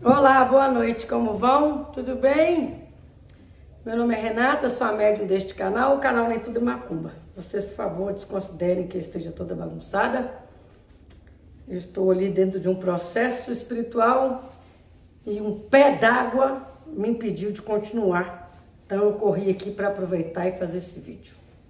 Olá, boa noite, como vão? Tudo bem? Meu nome é Renata, sou a médium deste canal, o canal Nem Tudo é Macumba. Vocês, por favor, desconsiderem que eu esteja toda bagunçada. Eu estou ali dentro de um processo espiritual e um pé d'água me impediu de continuar. Então eu corri aqui para aproveitar e fazer esse vídeo.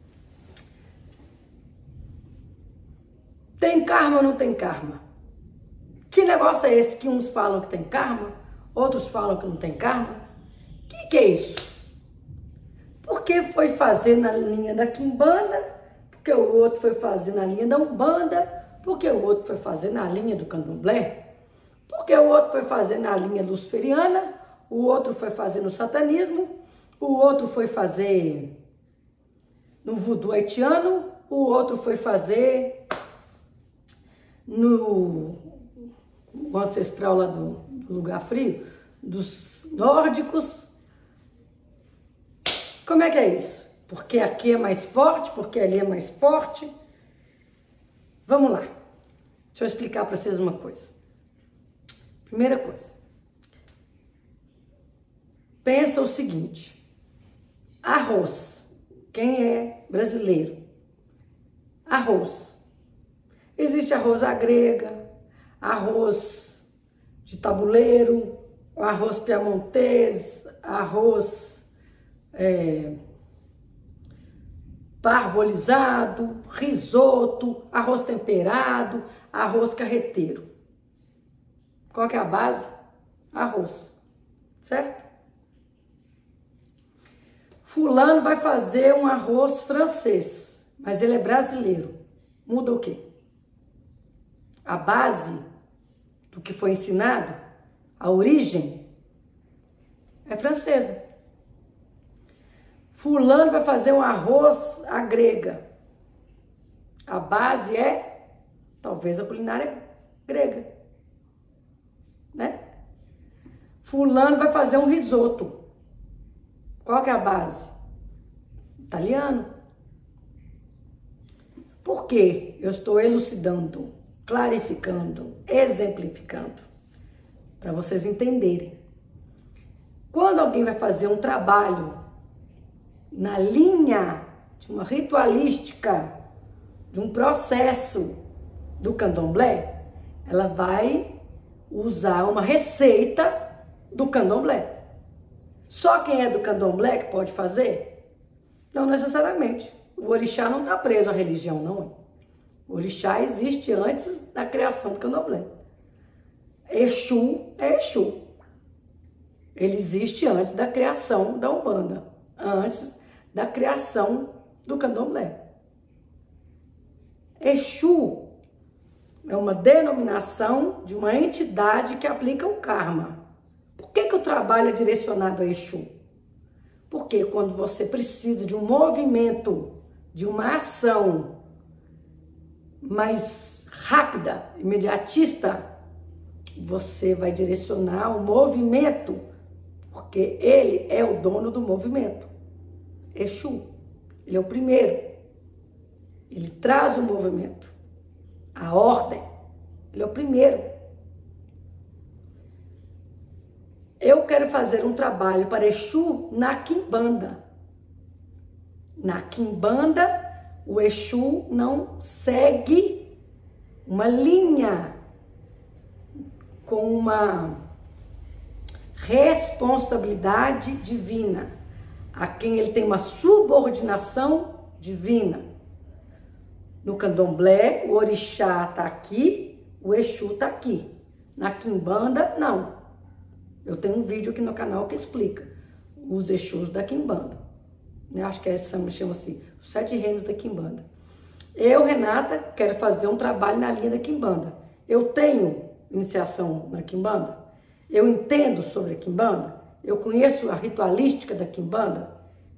Tem karma ou não tem karma? Que negócio é esse que uns falam que tem karma, outros falam que não tem karma? Que é isso? Porque foi fazer na linha da Quimbanda, porque o outro foi fazer na linha da Umbanda, porque o outro foi fazer na linha do Candomblé, porque o outro foi fazer na linha luciferiana, o outro foi fazer no satanismo, o outro foi fazer no voodoo haitiano, o outro foi fazer no ancestral lá do lugar frio, dos nórdicos. Como é que é isso? Porque aqui é mais forte, porque ali é mais forte. Vamos lá. Deixa eu explicar para vocês uma coisa. Primeira coisa. Pensa o seguinte. Arroz. Quem é brasileiro? Arroz. Existe arroz à grega, arroz de tabuleiro, arroz piamontês, arroz parbolizado, risoto, arroz temperado, arroz carreteiro. Qual que é a base? Arroz, certo? Fulano vai fazer um arroz francês, mas ele é brasileiro. Muda o quê? A base do que foi ensinado, a origem, é francesa. Fulano vai fazer um arroz à grega. A base é, talvez, a culinária grega, né? Fulano vai fazer um risoto. Qual que é a base? Italiano. Por quê? Eu estou elucidando, clarificando, exemplificando, para vocês entenderem. Quando alguém vai fazer um trabalho na linha de uma ritualística, de um processo do candomblé, ela vai usar uma receita do candomblé. Só quem é do candomblé que pode fazer? Não necessariamente. O orixá não está preso à religião, não. O orixá existe antes da criação do candomblé. Exu é Exu. Ele existe antes da criação da Umbanda, antes da criação do candomblé. Exu é uma denominação de uma entidade que aplica o karma. Por que o trabalho é direcionado a Exu? Porque quando você precisa de um movimento, de uma ação mais rápida, imediatista, você vai direcionar o movimento, porque ele é o dono do movimento. Exu, ele é o primeiro. Ele traz o movimento, a ordem. Ele é o primeiro. Eu quero fazer um trabalho para Exu na Quimbanda. Na Quimbanda, o Exu não segue uma linha com uma responsabilidade divina, a quem ele tem uma subordinação divina. No candomblé, o orixá está aqui, o Exu está aqui. Na Quimbanda, não. Eu tenho um vídeo aqui no canal que explica os Exus da Quimbanda. Acho que chama-se Os 7 Reinos da Quimbanda. Eu, Renata, quero fazer um trabalho na linha da Quimbanda. Eu tenho iniciação na Quimbanda? Eu entendo sobre a Quimbanda? Eu conheço a ritualística da Quimbanda?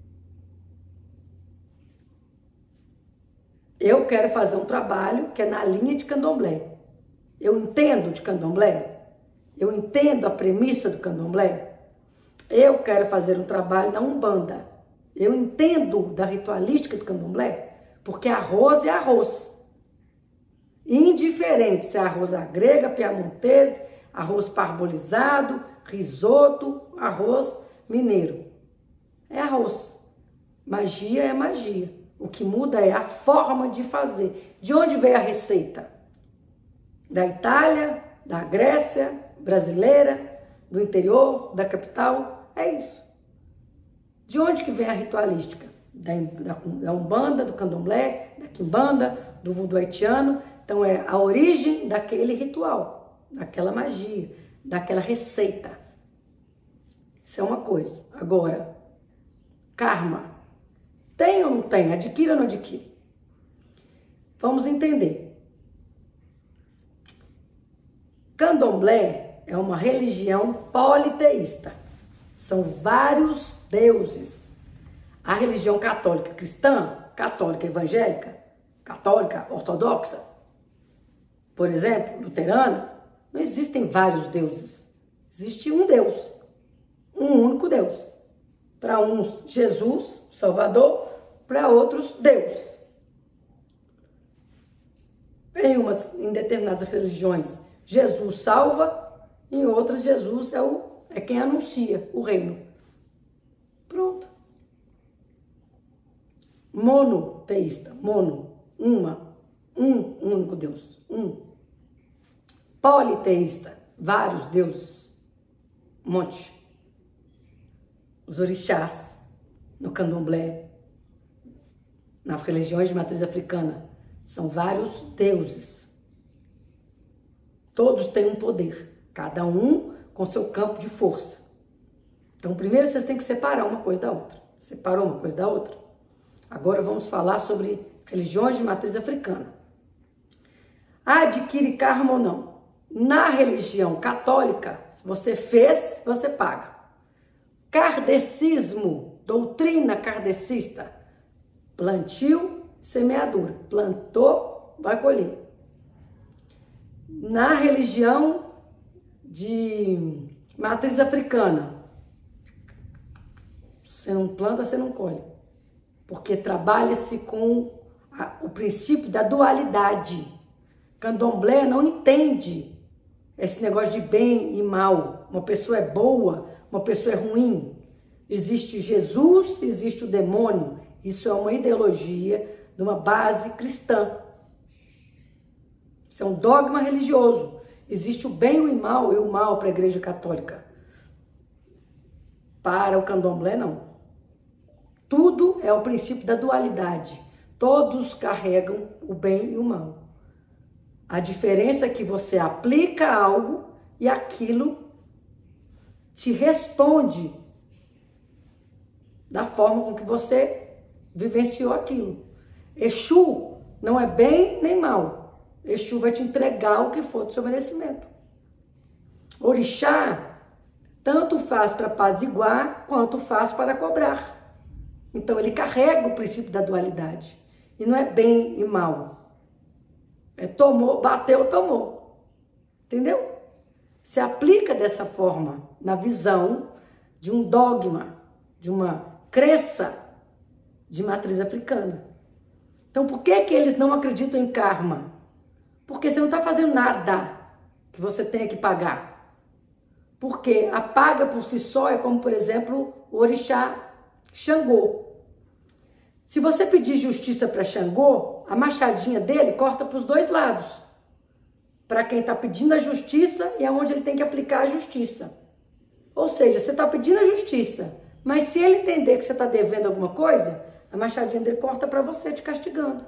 Eu quero fazer um trabalho que é na linha de candomblé. Eu entendo de candomblé? Eu entendo a premissa do candomblé? Eu quero fazer um trabalho na Umbanda. Eu entendo da ritualística do candomblé? Porque arroz é arroz. Indiferente se é arroz à grega, piamontese, arroz parbolizado, risoto, arroz mineiro. É arroz. Magia é magia. O que muda é a forma de fazer. De onde veio a receita? Da Itália, da Grécia, brasileira, do interior, da capital? É isso. De onde que vem a ritualística? Da Umbanda, do Candomblé, da Quimbanda, do Voodoo haitiano. Então é a origem daquele ritual, daquela magia, daquela receita. Isso é uma coisa. Agora, karma. Tem ou não tem? Adquire ou não adquire? Vamos entender. Candomblé é uma religião politeísta. São vários deuses. A religião católica cristã, católica evangélica, católica ortodoxa, por exemplo, luterana, não existem vários deuses. Existe um Deus, um único Deus. Para uns, Jesus, Salvador, para outros, Deus. Em determinadas religiões, Jesus salva, em outras, Jesus é quem anuncia o reino. Pronto. Monoteísta, um único Deus, um. Politeísta, vários deuses, um monte. Os orixás, no candomblé, nas religiões de matriz africana, são vários deuses. Todos têm um poder, cada um com seu campo de força. Então, primeiro vocês têm que separar uma coisa da outra. Separou uma coisa da outra? Agora vamos falar sobre religiões de matriz africana. Adquire karma ou não? Na religião católica, se você fez, você paga. Kardecismo, doutrina kardecista, plantio, semeadura. Plantou, vai colher. Na religião de matriz africana, você não planta, você não colhe. Porque trabalha-se com o princípio da dualidade. Candomblé não entende esse negócio de bem e mal. Uma pessoa é boa, uma pessoa é ruim. Existe Jesus, existe o demônio. Isso é uma ideologia de uma base cristã. Isso é um dogma religioso. Existe o bem e o mal para a Igreja Católica. Para o Candomblé, não. Tudo é o princípio da dualidade. Todos carregam o bem e o mal. A diferença é que você aplica algo e aquilo te responde da forma com que você vivenciou aquilo. Exu não é bem nem mal. Exu vai te entregar o que for do seu merecimento. Orixá tanto faz para apaziguar quanto faz para cobrar. Então ele carrega o princípio da dualidade. E não é bem e mal. É tomou, bateu, tomou. Entendeu? Se aplica dessa forma na visão de um dogma, de uma crença de matriz africana. Então por que eles não acreditam em karma? Porque você não está fazendo nada que você tenha que pagar. Porque a paga por si só é como, por exemplo, o orixá Xangô. Se você pedir justiça para Xangô, a machadinha dele corta para os dois lados. Para quem está pedindo a justiça e aonde ele tem que aplicar a justiça. Ou seja, você está pedindo a justiça, mas se ele entender que você está devendo alguma coisa, a machadinha dele corta para você, te castigando.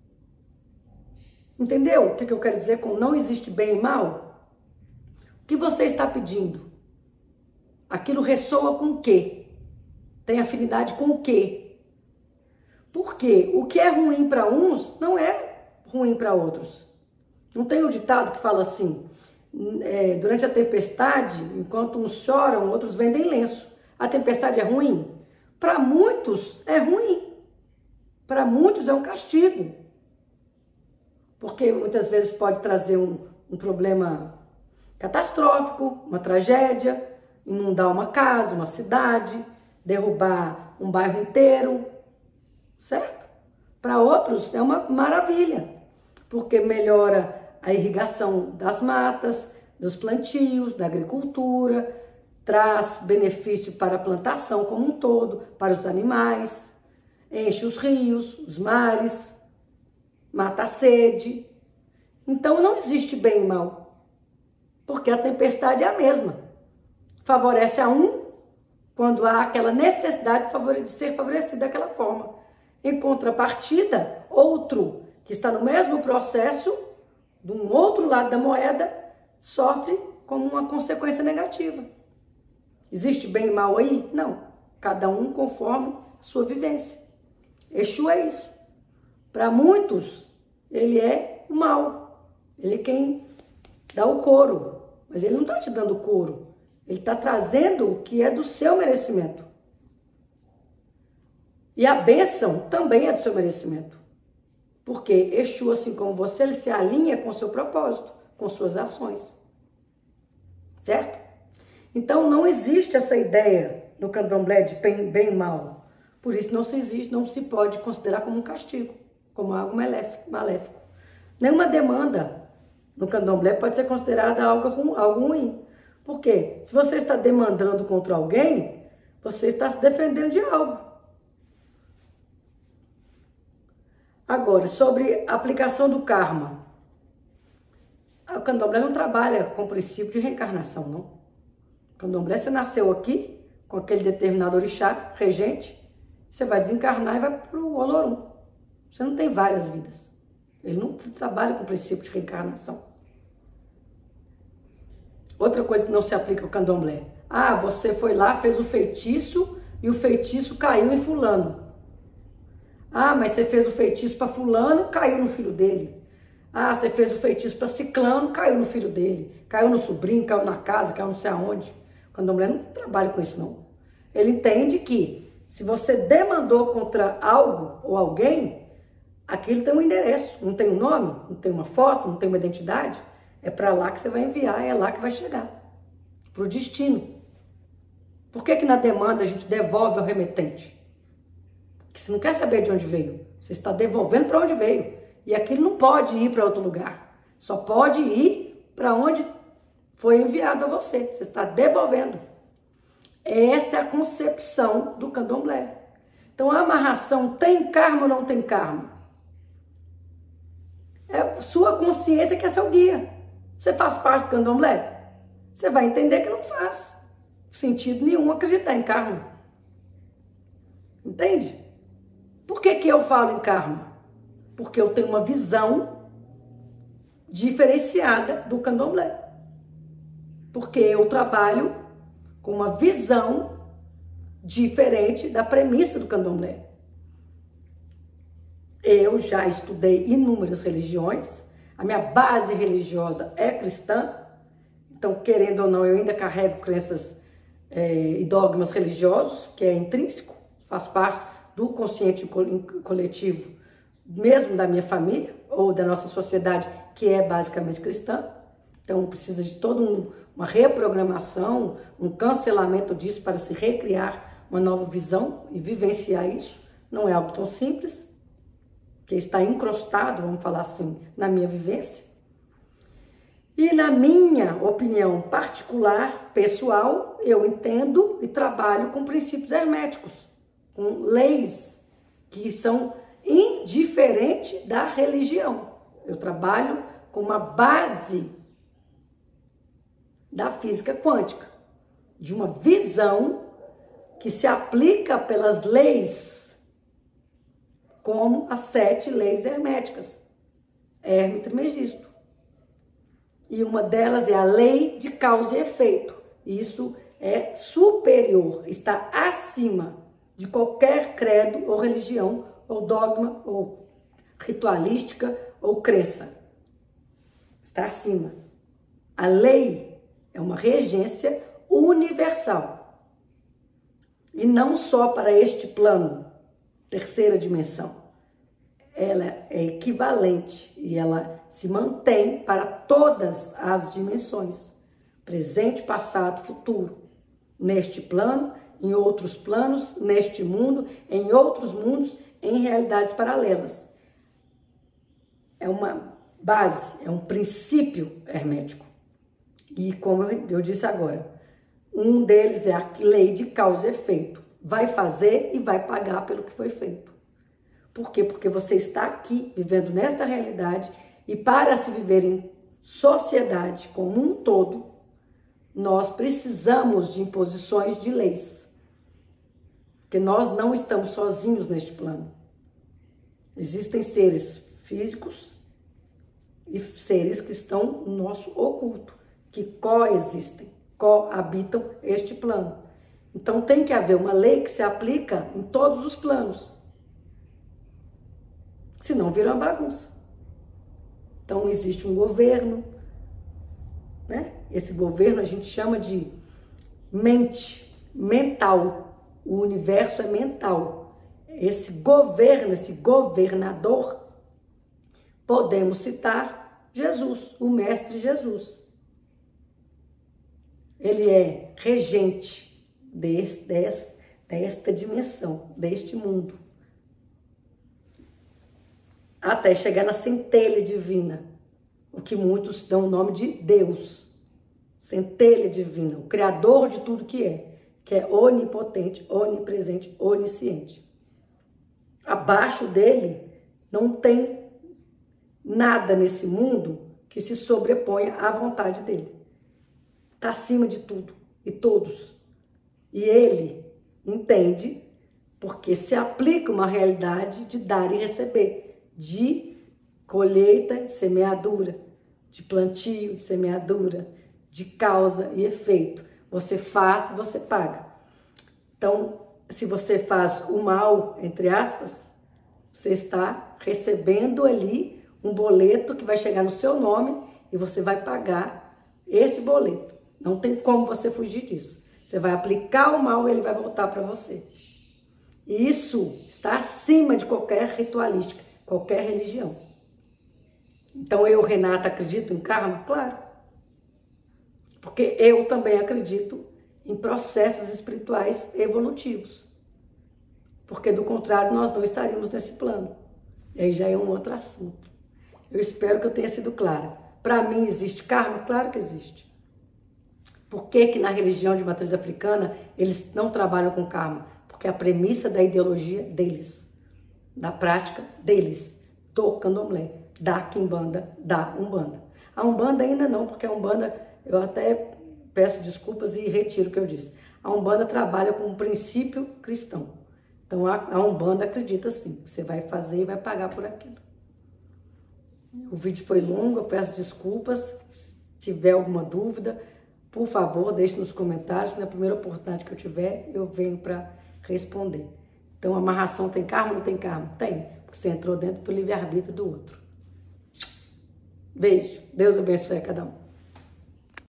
Entendeu o que eu quero dizer com não existe bem e mal? O que você está pedindo? Aquilo ressoa com o quê? Tem afinidade com o quê? Porque o que é ruim para uns não é ruim para outros. Não tem um ditado que fala assim, durante a tempestade, enquanto uns choram, outros vendem lenço. A tempestade é ruim? Para muitos é ruim. Para muitos é um castigo. Porque muitas vezes pode trazer um problema catastrófico, uma tragédia, inundar uma casa, uma cidade, derrubar um bairro inteiro, certo? Para outros é uma maravilha, porque melhora a irrigação das matas, dos plantios, da agricultura, traz benefício para a plantação como um todo, para os animais, enche os rios, os mares, mata a sede. Então não existe bem e mal, porque a tempestade é a mesma. Favorece a um quando há aquela necessidade de ser favorecido daquela forma. Em contrapartida, outro que está no mesmo processo, de um outro lado da moeda, sofre como uma consequência negativa. Existe bem e mal aí? Não. Cada um conforme a sua vivência. Exu é isso. Para muitos, ele é o mal. Ele é quem dá o couro. Mas ele não está te dando couro. Ele está trazendo o que é do seu merecimento. E a bênção também é do seu merecimento. Porque Exu, assim como você, ele se alinha com o seu propósito, com suas ações. Certo? Então não existe essa ideia no candomblé de bem e mal. Por isso não se pode considerar como um castigo, como algo maléfico. Nenhuma demanda no candomblé pode ser considerada algo ruim. Por quê? Se você está demandando contra alguém, você está se defendendo de algo. Agora, sobre a aplicação do karma. O candomblé não trabalha com o princípio de reencarnação, não. O candomblé, você nasceu aqui, com aquele determinado orixá, regente, você vai desencarnar e vai para o Olorum. Você não tem várias vidas. Ele não trabalha com o princípio de reencarnação. Outra coisa que não se aplica ao candomblé. Ah, você foi lá, fez o feitiço e o feitiço caiu em fulano. Ah, mas você fez o feitiço para fulano, caiu no filho dele. Ah, você fez o feitiço para ciclano, caiu no filho dele. Caiu no sobrinho, caiu na casa, caiu não sei aonde. O candomblé não trabalha com isso, não. Ele entende que se você demandou contra algo ou alguém, aquilo tem um endereço, não tem um nome, não tem uma foto, não tem uma identidade. É para lá que você vai enviar, é lá que vai chegar. Para o destino. Por que na demanda a gente devolve ao remetente? Porque você não quer saber de onde veio. Você está devolvendo para onde veio. E aquilo não pode ir para outro lugar. Só pode ir para onde foi enviado a você. Você está devolvendo. Essa é a concepção do candomblé. Então a amarração tem karma ou não tem karma? É sua consciência que é seu guia. Você faz parte do candomblé? Você vai entender que não faz sentido nenhum acreditar em karma. Entende? Por que eu falo em karma? Porque eu tenho uma visão diferenciada do candomblé. Porque eu trabalho com uma visão diferente da premissa do candomblé. Eu já estudei inúmeras religiões, a minha base religiosa é cristã, então, querendo ou não, eu ainda carrego crenças e dogmas religiosos, que é intrínseco, faz parte do consciente coletivo, mesmo da minha família, ou da nossa sociedade, que é basicamente cristã. Então, precisa de toda uma reprogramação, um cancelamento disso para se recriar uma nova visão e vivenciar isso. Não é algo tão simples, que está encrostado, vamos falar assim, na minha vivência. E na minha opinião particular, pessoal, eu entendo e trabalho com princípios herméticos, com leis que são indiferentes da religião. Eu trabalho com uma base da física quântica, de uma visão que se aplica pelas leis, como as 7 leis herméticas, Hermes Trismegisto. E uma delas é a lei de causa e efeito. Isso é superior, está acima de qualquer credo ou religião, ou dogma, ou ritualística, ou crença. Está acima. A lei é uma regência universal. E não só para este plano, terceira dimensão. Ela é equivalente e ela se mantém para todas as dimensões. Presente, passado, futuro. Neste plano, em outros planos, neste mundo, em outros mundos, em realidades paralelas. É uma base, é um princípio hermético. E como eu disse agora, um deles é a lei de causa e efeito. Vai fazer e vai pagar pelo que foi feito. Por quê? Porque você está aqui, vivendo nesta realidade, e para se viver em sociedade como um todo, nós precisamos de imposições de leis. Porque nós não estamos sozinhos neste plano. Existem seres físicos e seres que estão no nosso oculto, que coexistem, coabitam este plano. Então tem que haver uma lei que se aplica em todos os planos. Senão vira uma bagunça. Então existe um governo, né? Esse governo a gente chama de mente, mental. O universo é mental. Esse governo, esse governador, podemos citar Jesus, o Mestre Jesus. Ele é regente desta dimensão, deste mundo. Até chegar na centelha divina, o que muitos dão o nome de Deus. Centelha divina, o Criador de tudo que é onipotente, onipresente, onisciente. Abaixo dele não tem nada nesse mundo que se sobreponha à vontade dele. Está acima de tudo e todos. E ele entende, porque se aplica uma realidade de dar e receber, de colheita e semeadura, de plantio e semeadura, de causa e efeito. Você faz, você paga. Então, se você faz o mal, entre aspas, você está recebendo ali um boleto que vai chegar no seu nome e você vai pagar esse boleto. Não tem como você fugir disso. Você vai aplicar o mal e ele vai voltar para você. E isso está acima de qualquer ritualística, qualquer religião. Então eu, Renata, acredito em karma? Claro. Porque eu também acredito em processos espirituais evolutivos. Porque do contrário nós não estaríamos nesse plano. E aí já é um outro assunto. Eu espero que eu tenha sido clara. Para mim existe karma? Claro que existe. Por que na religião de matriz africana eles não trabalham com karma? Porque a premissa da ideologia deles, da prática deles, do candomblé, da quimbanda, da umbanda. A umbanda ainda não, porque a umbanda, eu até peço desculpas e retiro o que eu disse. A umbanda trabalha com um princípio cristão. Então a umbanda acredita sim, que você vai fazer e vai pagar por aquilo. O vídeo foi longo, eu peço desculpas. Se tiver alguma dúvida, por favor, deixe nos comentários. Na primeira oportunidade que eu tiver, eu venho para responder. Então, amarração tem karma ou não tem karma? Tem, porque você entrou dentro do livre-arbítrio do outro. Beijo. Deus abençoe a cada um.